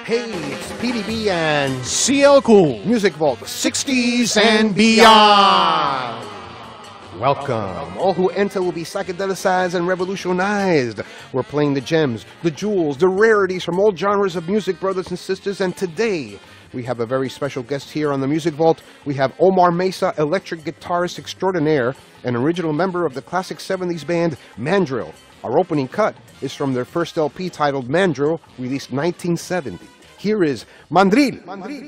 Hey, it's PDB and CL Cool Music Vault 60s and beyond. Welcome. All who enter will be psychedelicized and revolutionized. We're playing the gems, the jewels, the rarities from all genres of music, brothers and sisters. And today, we have a very special guest here on the Music Vault. We have Omar Mesa, electric guitarist extraordinaire, an original member of the classic 70s band Mandrill. Our opening cut is from their first LP titled Mandrill, released 1970. Here is Mandrill.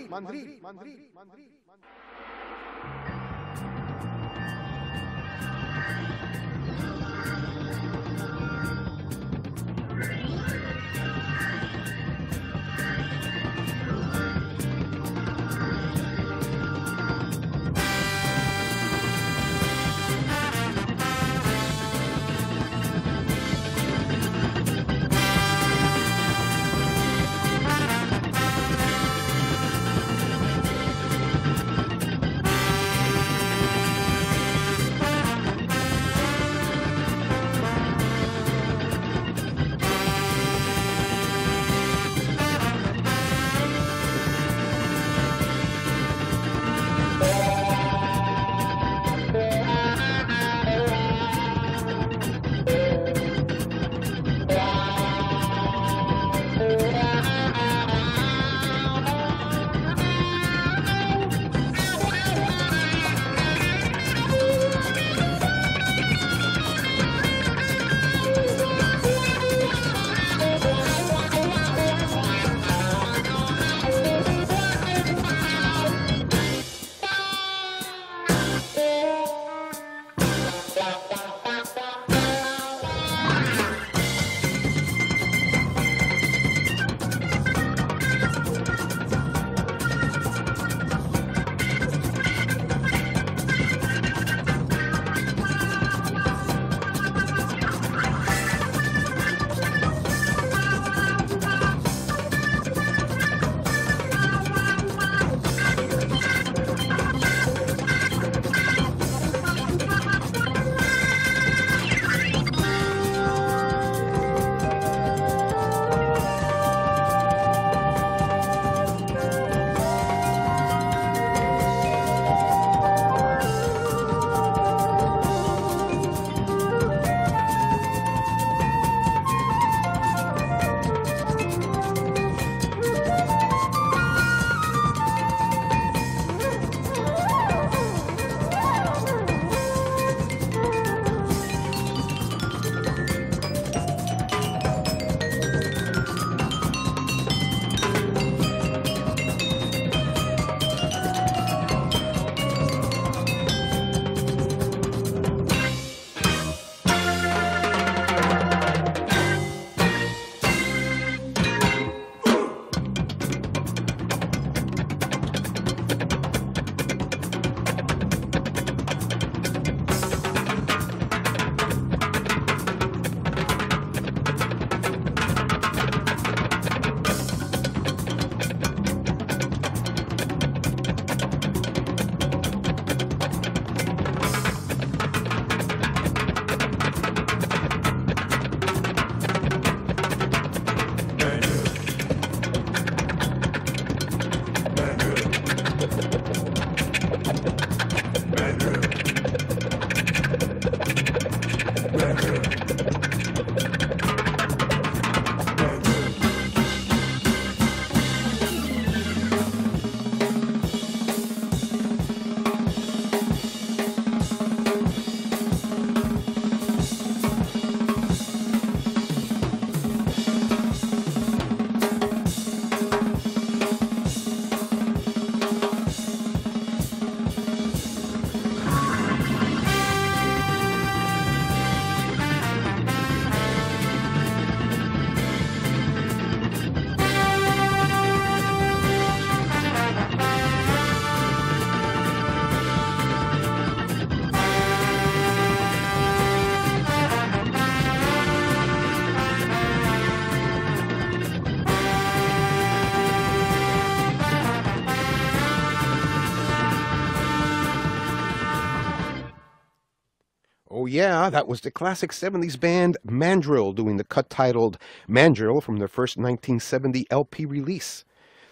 Oh yeah, that was the classic 70s band Mandrill doing the cut titled Mandrill from their first 1970 LP release.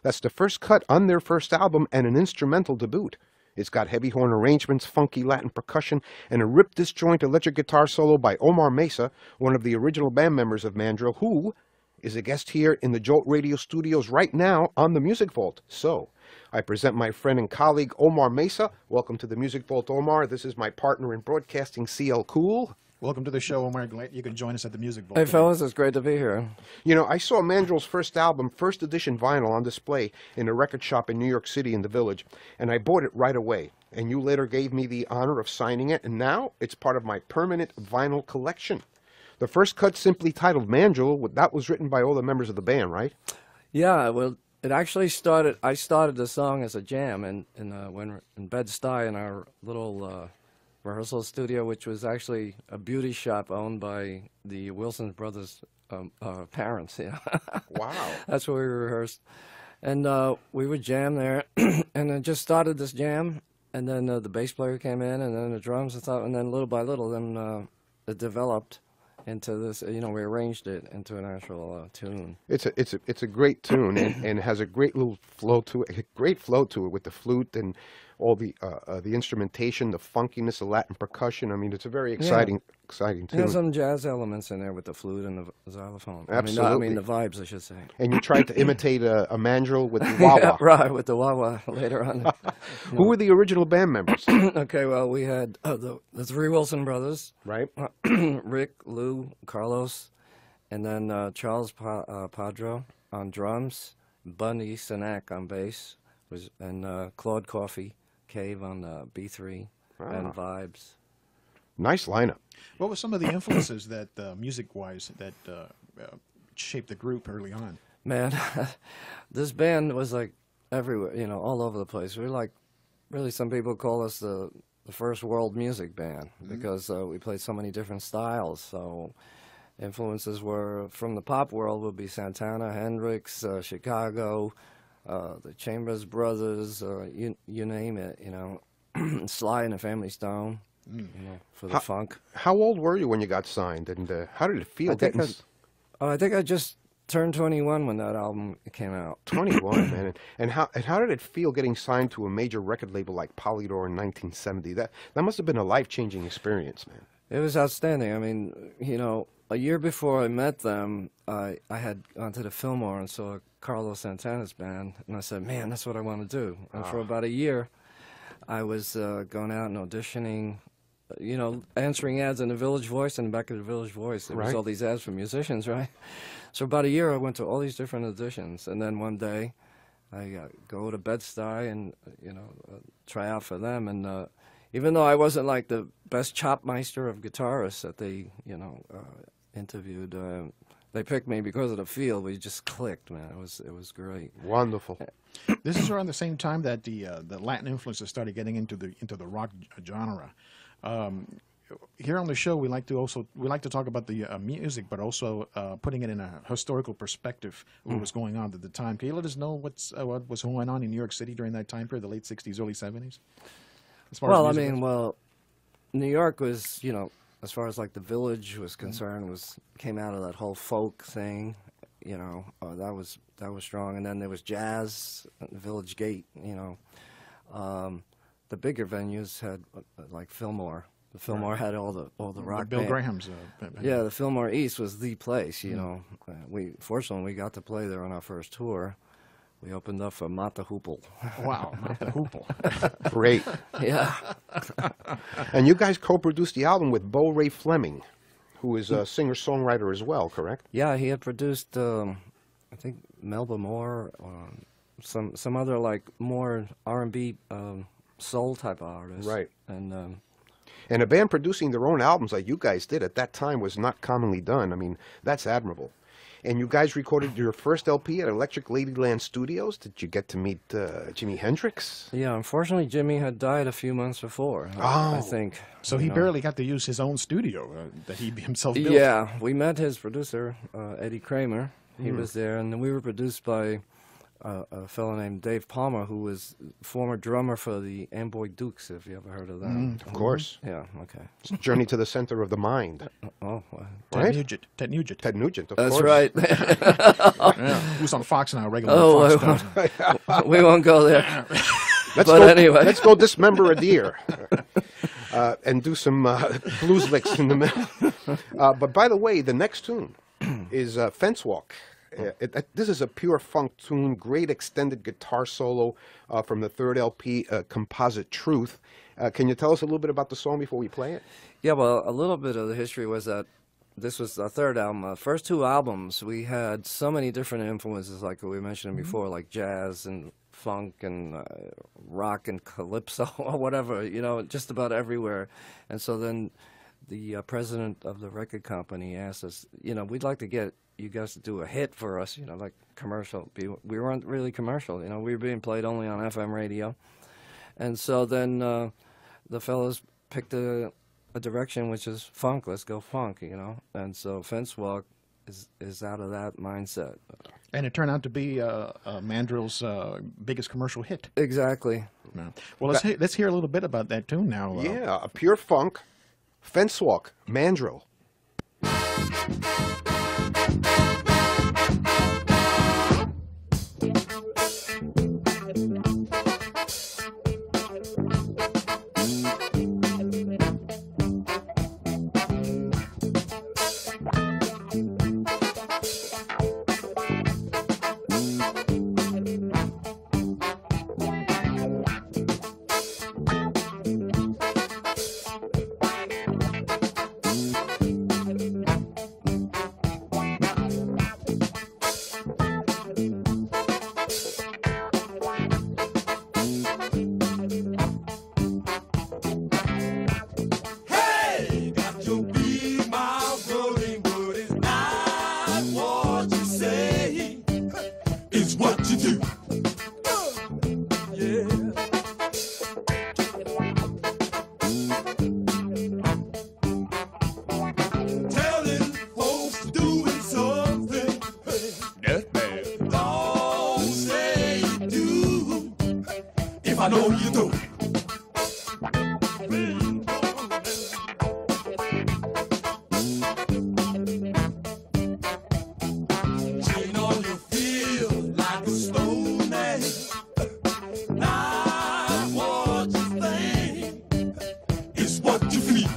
That's the first cut on their first album and an instrumental debut. It's got heavy horn arrangements, funky Latin percussion, and a rip-disjoint electric guitar solo by Omar Mesa, one of the original band members of Mandrill, who is a guest here in the Jolt Radio studios right now on the Music Vault. So, I present my friend and colleague Omar Mesa. Welcome to the Music Vault, Omar. This is my partner in broadcasting, CL Cool. Welcome to the show, Omar. Glad you can join us at the Music Vault. Hey, fellas, it's great to be here. You know, I saw Mandrill's first album, first edition vinyl, on display in a record shop in New York City in the Village, and I bought it right away. And you later gave me the honor of signing it, and now it's part of my permanent vinyl collection. The first cut, simply titled Mandrill, that was written by all the members of the band, right? Yeah, well, it actually started. I started the song as a jam in Bed-Stuy in our little rehearsal studio, which was actually a beauty shop owned by the Wilson brothers' parents. Yeah. Wow. That's where we rehearsed, and we would jam there, and it just started this jam, and then the bass player came in, and then the drums and stuff, and then little by little, then it developed into this. You know, we arranged it into an actual tune. It's a great tune and has a great little flow to it. A great flow to it with the flute and all the instrumentation, the funkiness of Latin percussion. I mean, it's a very exciting tune. There's some jazz elements in there with the flute and the xylophone. Absolutely. I mean the vibes, I should say. And you tried to imitate a mandrill with the wah-wah. Yeah, right, with the wah-wah later on. Who were the original band members? Okay, well, we had the three Wilson brothers. Right. Rick, Lou, Carlos, and then Charles Padro on drums, Bunny Sinak on bass, and Claude Coffey Cave on B3 and vibes. Nice lineup. What were some of the influences that, music-wise, that shaped the group early on? Man, this band was like everywhere, you know, all over the place. We're like, really, some people call us the first world music band because we played so many different styles. So influences were from the pop world would be Santana, Hendrix, Chicago, the Chambers Brothers, you name it, you know, Sly and the Family Stone, you know, for the funk. How old were you when you got signed, and how did it feel? I think I just turned 21 when that album came out. 21, man. And how did it feel getting signed to a major record label like Polydor in 1970? That must have been a life-changing experience, man. It was outstanding. I mean, you know, a year before I met them, I had gone to the Fillmore and saw Carlos Santana's band, and I said, man, that's what I want to do. And for about a year, I was going out and auditioning, you know, answering ads in the Village Voice, and back of the Village Voice, there was all these ads for musicians, right? So about a year, I went to all these different auditions, and then one day, I go to Bed-Stuy and, you know, try out for them, and even though I wasn't like the best chopmeister of guitarists that they, you know, interviewed, they picked me because of the feel. We just clicked, man. It was great. Wonderful. This is around the same time that the Latin influences started getting into the rock genre. Here on the show, we like to talk about the music, but also putting it in a historical perspective of what was going on at the time. Can you let us know what was going on in New York City during that time period, the late '60s, early '70s? Well, I mean, New York was, you know, as far as like the Village was concerned, came out of that whole folk thing, you know, that was strong, and then there was jazz, Village Gate, you know. The bigger venues had like Fillmore. The Fillmore had all the rock. Bill Graham's. Yeah, the Fillmore East was the place, you know. Fortunately we got to play there on our first tour. We opened up for Mata Hoople. Wow, Mata Hoople. Great. Yeah. And you guys co-produced the album with Bo Ray Fleming, who is a singer-songwriter as well, correct? Yeah, he had produced, I think, Melba Moore, some other like more R&B soul type of artists. Right. And a band producing their own albums like you guys did at that time was not commonly done. I mean, that's admirable. And you guys recorded your first LP at Electric Ladyland Studios. Did you get to meet Jimi Hendrix? Yeah, unfortunately, Jimmy had died a few months before, I think. So he barely got to use his own studio that he himself built. Yeah, we met his producer, Eddie Kramer. He was there, and we were produced by a fellow named Dave Palmer, who was former drummer for the Amboy Dukes, if you ever heard of them. Of course. Yeah, okay. It's Journey to the Center of the Mind. Oh, well. Right? Ted Nugent. Ted Nugent, of That's course. right. Yeah, who's on Fox now, regularly. Fox does. We won't go there. Let's But go, anyway. let's go dismember a deer and do some blues licks in the middle. But by the way, the next tune is Fence Walk. This is a pure funk tune, great extended guitar solo from the third LP, Composite Truth. Can you tell us a little bit about the song before we play it? Yeah, well, a little bit of the history was that this was our third album. First two albums, we had so many different influences, like we mentioned before, like jazz and funk and rock and calypso or whatever, you know, just about everywhere. And so then the president of the record company asked us, you know, we'd like to get you guys to do a hit for us, you know, like commercial. We weren't really commercial, you know, we were being played only on FM radio. And so then the fellas picked a direction, which is funk. Let's go funk, you know. And so Fence Walk is out of that mindset. And it turned out to be Mandrill's biggest commercial hit. Exactly. Yeah. Well, let's hear a little bit about that tune now. Yeah, a pure funk, Fence Walk, Mandrill. I know you do. Chain on your feel like a stone man. Not what you think, it's what you feel.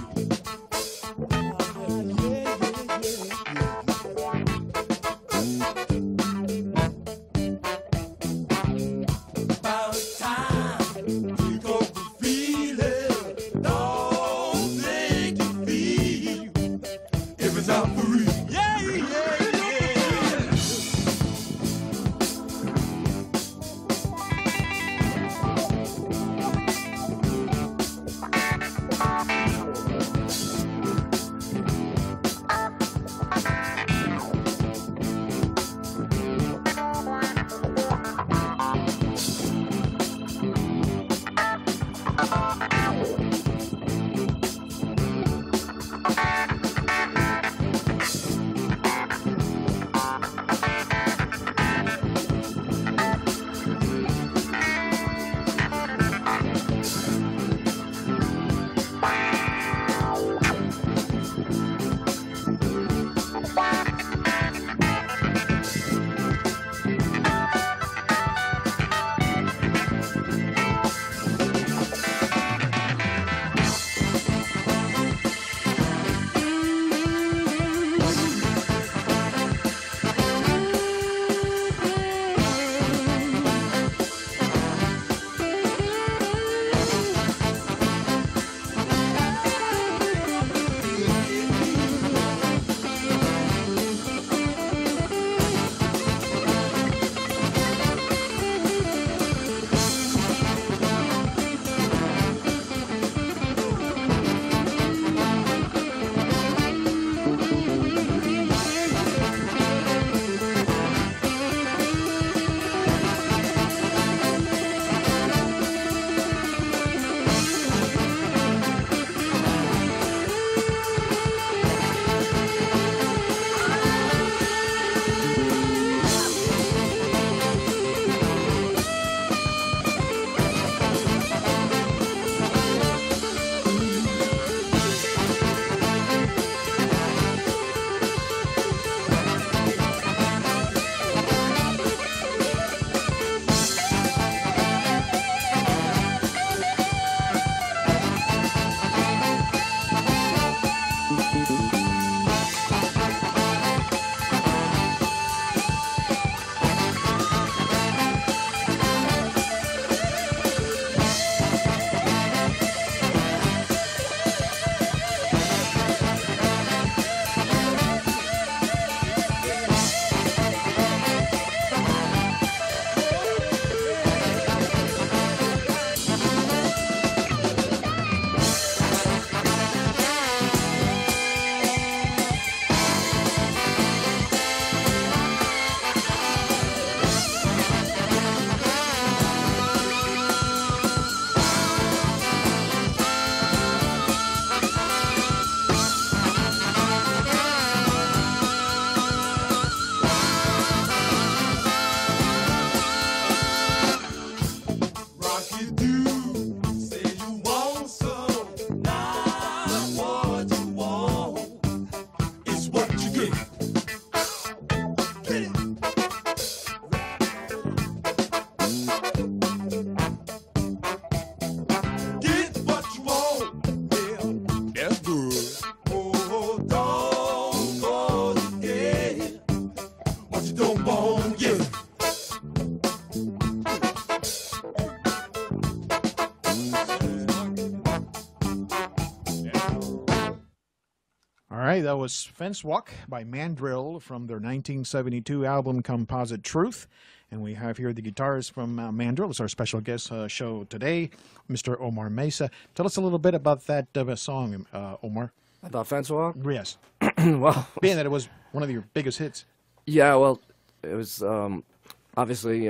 right, that was Fence Walk by Mandrill from their 1972 album Composite Truth. And we have here the guitarist from Mandrill. It's our special guest show today, Mr. Omar Mesa. Tell us a little bit about that song, Omar. About Fence Walk? Yes. Well, Being that it was one of your biggest hits. yeah, well, it was obviously,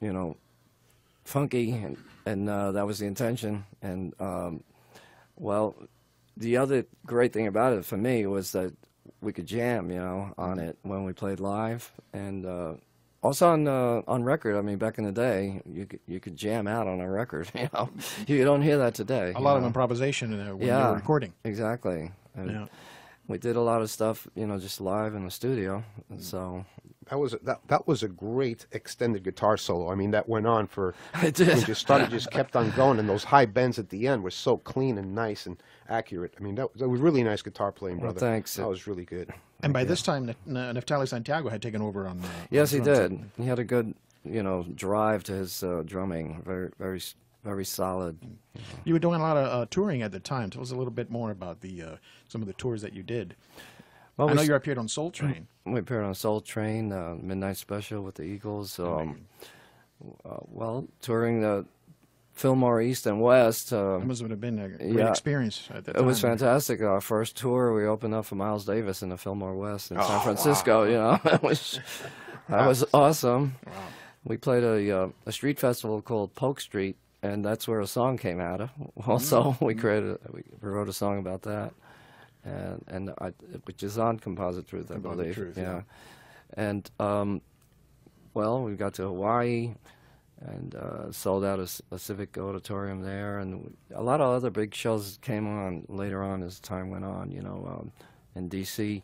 funky, and that was the intention. And, well, the other great thing about it for me was that we could jam, on it when we played live. And also on record. I mean, back in the day, you could jam out on a record, You don't hear that today. A lot of improvisation when you were recording. Exactly. And we did a lot of stuff, just live in the studio. And so that was a great extended guitar solo. I mean, that went on for it did. When you started, just kept on going, and those high bends at the end were so clean and nice and accurate. I mean, that was really nice guitar playing, brother. Well, thanks. That was really good. And by this time, Neftali Santiago had taken over on. Yes, he drums. did. He had a good, drive to his drumming. Very, very, very solid. You were doing a lot of touring at the time. Tell us a little bit more about some of the tours that you did. Well, I know you appeared on Soul Train. We appeared on Soul Train, Midnight Special with the Eagles. Well, touring the Fillmore East and West. That must have been a great experience at the time. It was fantastic. Our first tour, we opened up for Miles Davis in the Fillmore West in San Francisco. Wow. That was awesome. Wow. We played a street festival called Polk Street, and that's where a song came out of. Also, we wrote a song about that, and which is on Composite Truth, I believe. Truth, yeah. And well, we got to Hawaii, and sold out a Civic Auditorium there, and a lot of other big shows came on later on as time went on. In D.C.,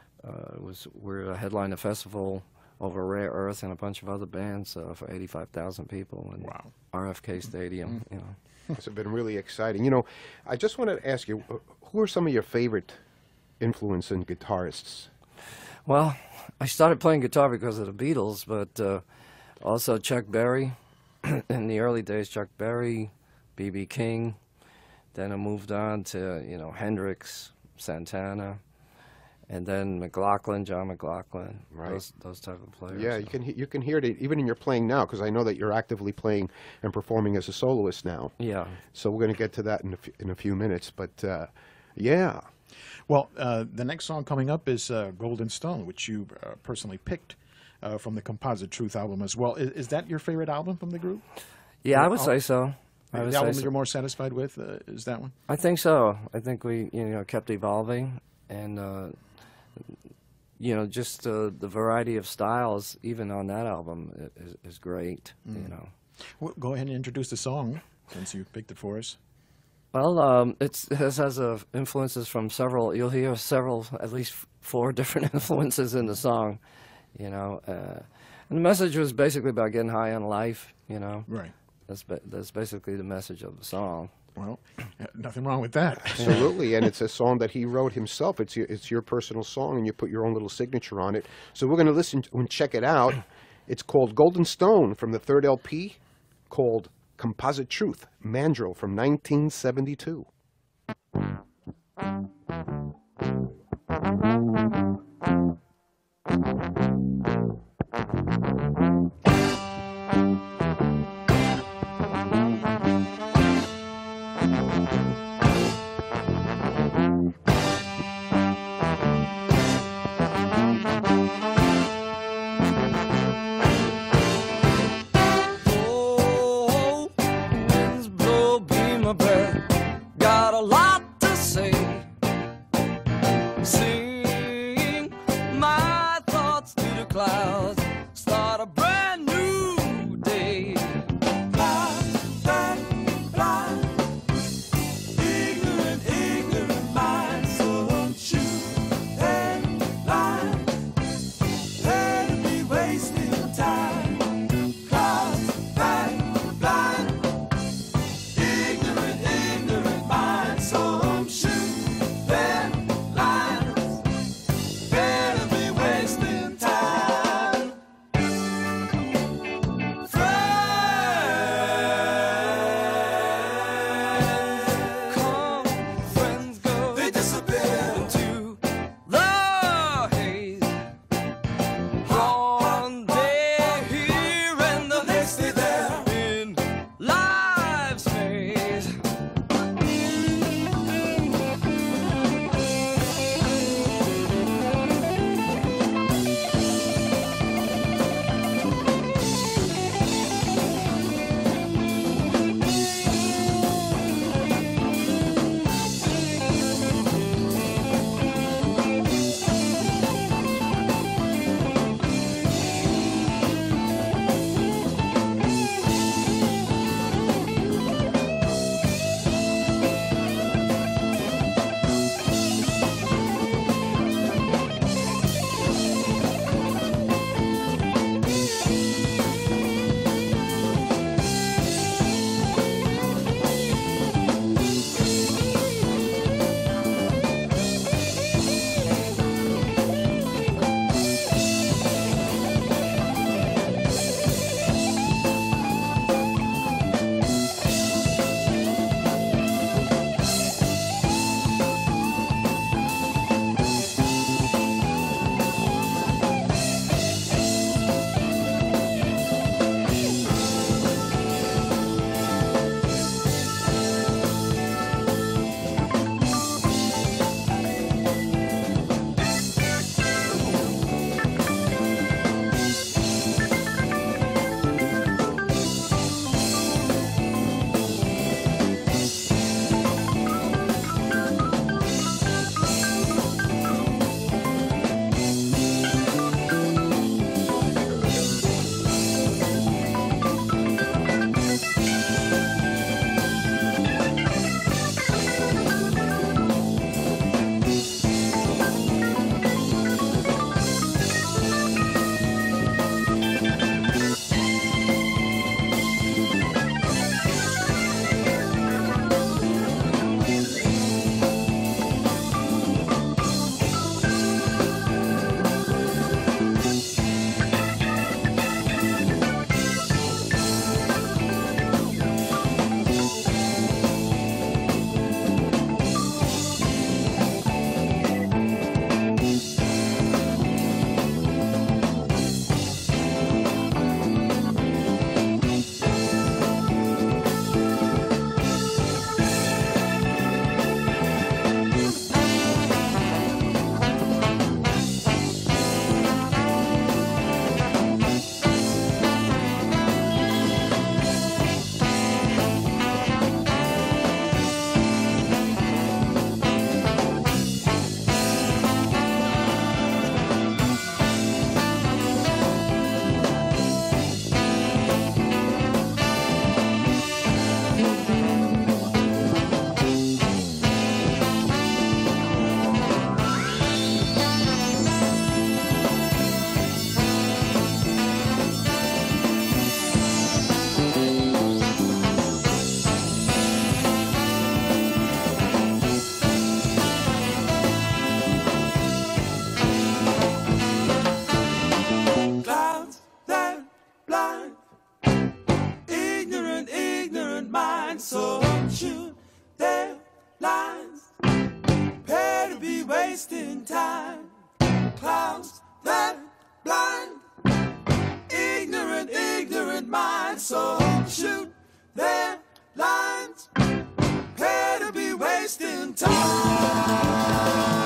we're a headline a festival over Rare Earth and a bunch of other bands for 85,000 people in RFK Stadium. It's been really exciting. I just wanted to ask you, who are some of your favorite influencing guitarists? Well, I started playing guitar because of the Beatles, but also Chuck Berry. In the early days, Chuck Berry, B.B. King. Then I moved on to, Hendrix, Santana, and then John McLaughlin, right? Those type of players. Yeah, you can hear it even in your playing now, because I know that you're actively playing and performing as a soloist now. Yeah. So we're going to get to that in a few minutes, but yeah. Well, the next song coming up is Golden Stone, which you personally picked from the Composite Truth album as well. Is that your favorite album from the group? Yeah, I would say so. The album you're more satisfied with is that one? I think so. I think we, kept evolving, and just the variety of styles, even on that album, is great. Well, go ahead and introduce the song since you picked it for us. Well, it has influences from several. You'll hear at least 4 different influences in the song. And the message was basically about getting high on life. Right. That's basically the message of the song. Well, nothing wrong with that. Absolutely, and it's a song that he wrote himself. It's your personal song, and you put your own little signature on it. So we're going to listen and check it out. It's called Golden Stone from the third LP, called Composite Truth, Mandrill from 1972. Got a lot to say. clouds that blind ignorant, ignorant minds. So shoot their lines, pay to be wasting time.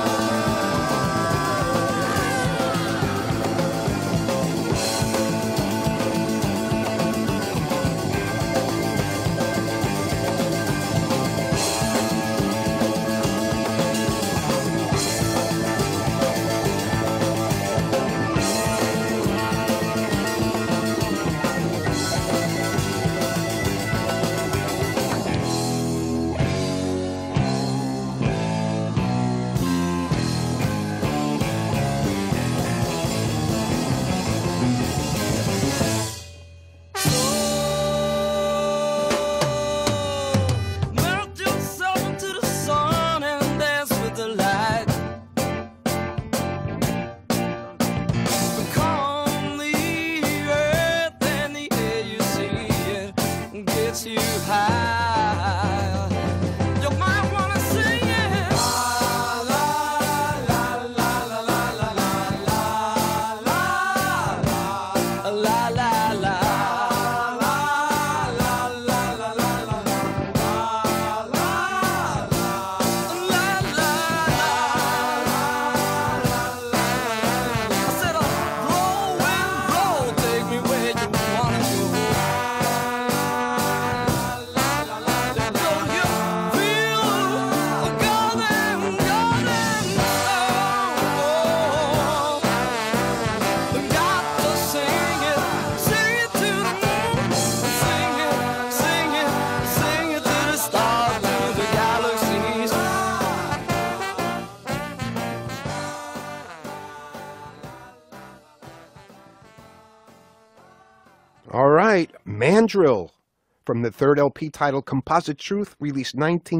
All right, Mandrill from the third LP titled Composite Truth, released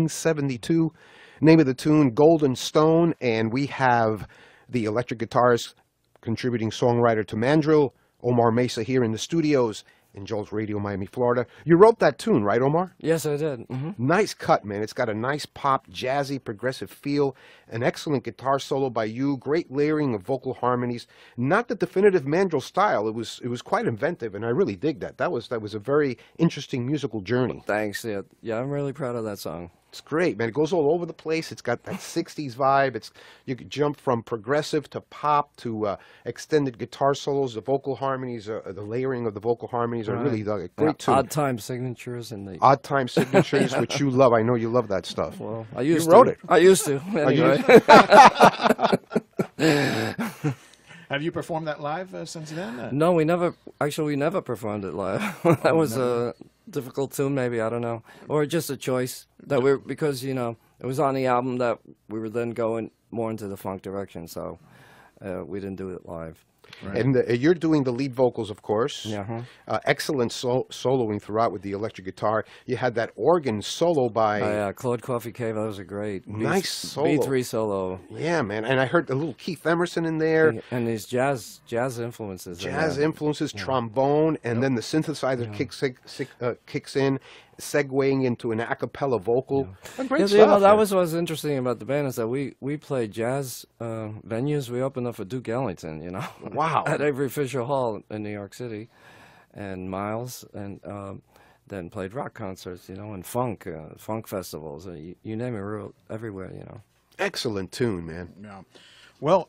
1972. Name of the tune, Golden Stone, and we have the electric guitarist, contributing songwriter to Mandrill, Omar Mesa, here in the studios in Joel's Radio, Miami, Florida. You wrote that tune, right, Omar? Yes, I did. Nice cut, man. It's got a nice pop, jazzy, progressive feel, an excellent guitar solo by you, great layering of vocal harmonies. Not the definitive Mandrill style. It was quite inventive, and I really dig that. That was a very interesting musical journey. Thanks. Yeah, I'm really proud of that song. It's great, man. It goes all over the place. It's got that 60s vibe. You could jump from progressive to pop to extended guitar solos. The vocal harmonies, the layering of the vocal harmonies are really a great tune. Odd time signatures and the odd time signatures, which you love. I know you love that stuff. Well, I used you wrote to. it. I used to. Anyway. Have you performed that live since then? No, we never performed it live. That was a difficult tune, maybe, I don't know. Or just a choice that because, it was on the album that we were then going more into the funk direction, so we didn't do it live. Right. And you're doing the lead vocals, of course. Yeah. Excellent soloing throughout with the electric guitar. You had that organ solo by... Claude Coffee Cave, that was a great... Nice solo. B3 solo. Yeah, man. And I heard a little Keith Emerson in there. And these jazz influences. Jazz influences, trombone, and then the synthesizer kicks in, segueing into an a cappella vocal. Great stuff. That was what's interesting about the band is that we played jazz venues. We opened up for Duke Ellington, Wow. at Avery Fisher Hall in New York City, and Miles, and then played rock concerts, and funk festivals. You name it, we were everywhere, Excellent tune, man. Yeah. Well,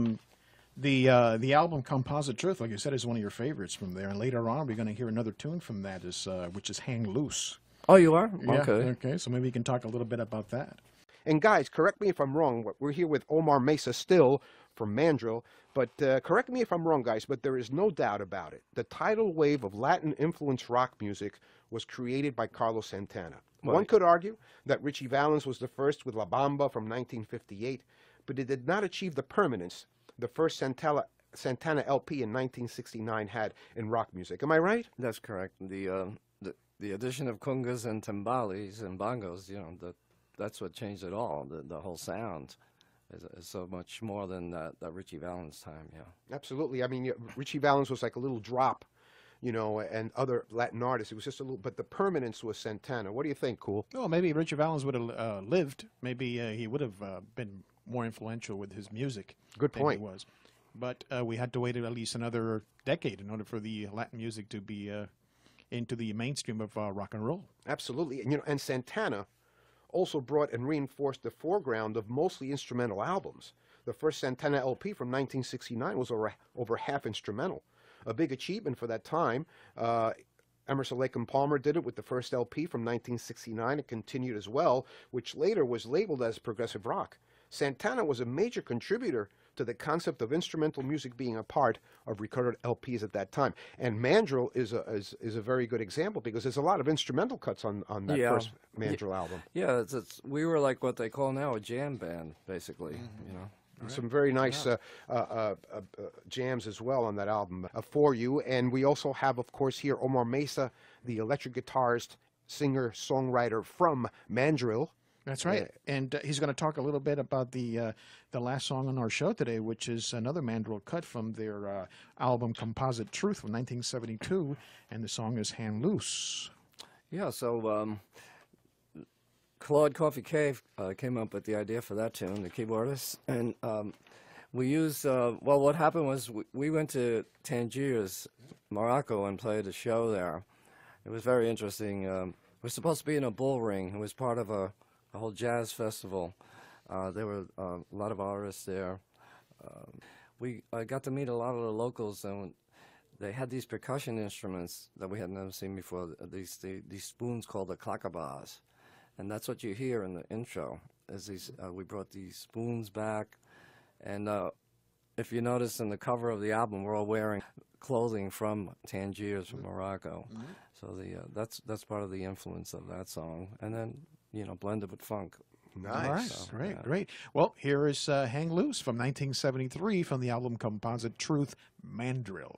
the album Composite Truth, like you said, is one of your favorites from there. And later on, we're going to hear another tune from that, which is Hang Loose. Oh, you are? Yeah, Okay. okay, so maybe you can talk a little bit about that. And guys, correct me if I'm wrong. We're here with Omar Mesa still from Mandrill. But correct me if I'm wrong, guys, but there is no doubt about it. The tidal wave of Latin-influenced rock music was created by Carlos Santana. Right. One could argue that Richie Valens was the first with La Bamba from 1958, but it did not achieve the permanence the first Santana LP in 1969 had in rock music. Am I right? That's correct. The addition of congas and timbales and bongos, that's what changed it all. The whole sound is so much more than that Richie Valens time. Yeah. Absolutely. I mean, Richie Valens was like a little drop, and other Latin artists. It was just a little, but the permanence was Santana. What do you think, Cool? Well, maybe Richie Valens would have lived. Maybe he would have been more influential with his music. Good than point. he was. But we had to wait at least another decade in order for the Latin music to be into the mainstream of rock and roll. Absolutely. And, and Santana also brought and reinforced the foreground of mostly instrumental albums. The first Santana LP from 1969 was over half instrumental. A big achievement for that time. Emerson, Lake and Palmer did it with the first LP from 1969. It continued as well, which later was labeled as progressive rock. Santana was a major contributor to the concept of instrumental music being a part of recorded LPs at that time. And Mandrill is a very good example because there's a lot of instrumental cuts on that first Mandrill album. Yeah, we were like what they call now a jam band, basically. Some very nice jams as well on that album for you. And we also have, of course, here Omar Mesa, the electric guitarist, singer, songwriter from Mandrill. That's right. And he's going to talk a little bit about the last song on our show today, which is another Mandrill cut from their album Composite Truth from 1972, and the song is Hand Loose. Yeah, so Claude Coffee Cave came up with the idea for that tune, the keyboardist, and we used, well, what happened was we went to Tangiers, Morocco, and played a show there. It was very interesting. We were supposed to be in a bull ring. It was part of a whole jazz festival. There were a lot of artists there. We got to meet a lot of the locals, and they had these percussion instruments that we had never seen before, these spoons called the clacabas. And that's what you hear in the intro, is these, we brought these spoons back. And if you notice in the cover of the album, we're all wearing clothing from Tangiers, from Morocco. So that's part of the influence of that song. And then, blended with funk. Nice. All right. So, Great, great. Well, here is Hang Loose from 1973 from the album Composite Truth, Mandrill.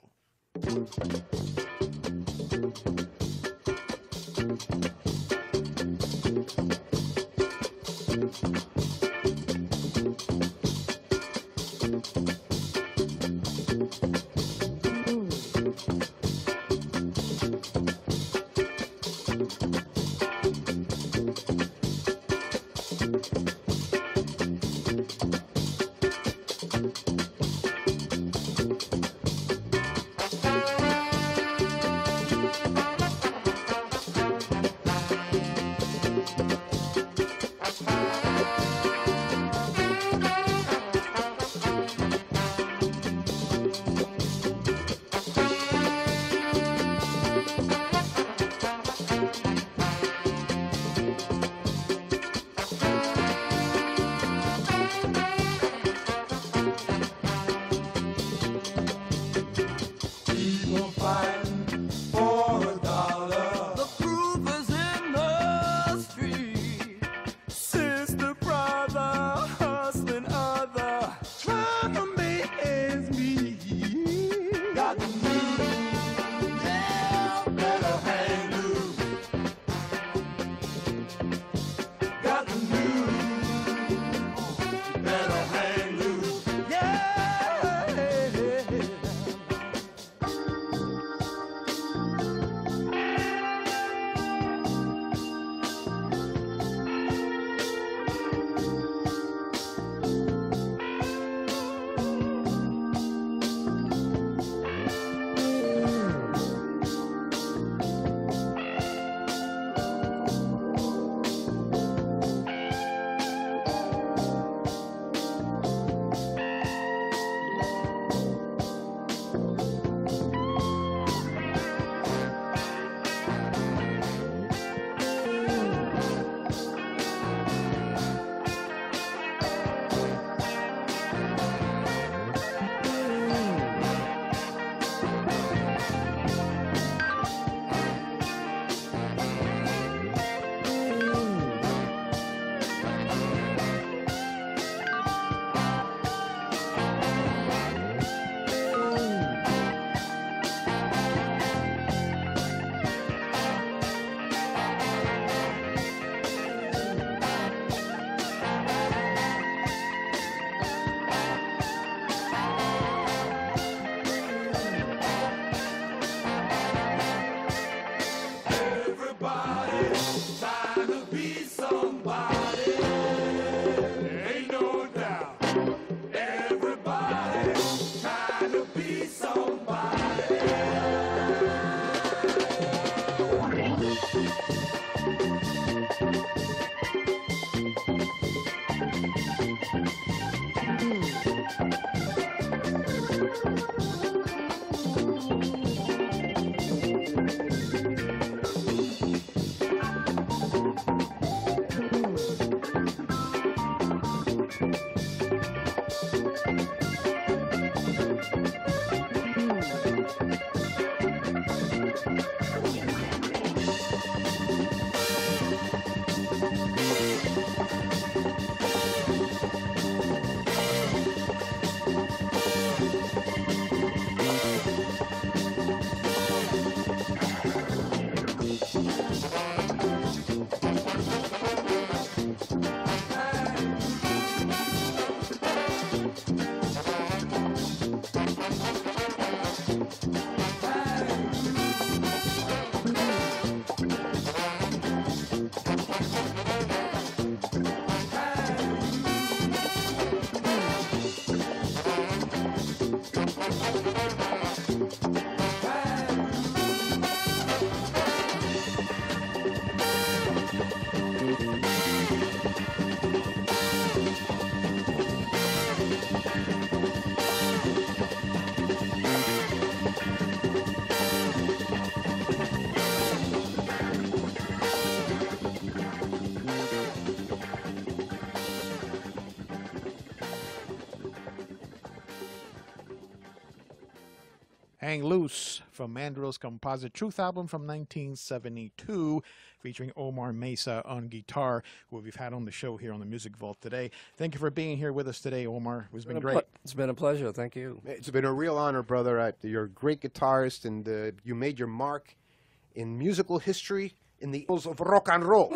Hang Loose from Mandrill's Composite Truth album from 1972, featuring Omar Mesa on guitar, who we've had on the show here on the Music Vault today. Thank you for being here with us today, Omar. It's been great. It's been a pleasure. Thank you. It's been a real honor, brother. You're a great guitarist, and you made your mark in musical history in the of rock and roll.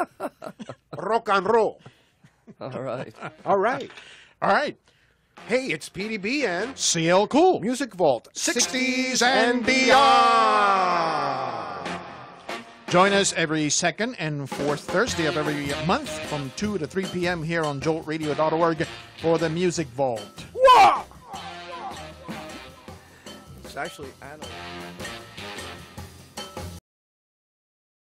Rock and roll. All right. All right. All right. Hey, it's PDB and CL Cool. Music Vault 60s and beyond. Join us every second and fourth Thursday of every month from 2 to 3 p.m. here on joltradio.org for the Music Vault. Whoa! It's actually Anna.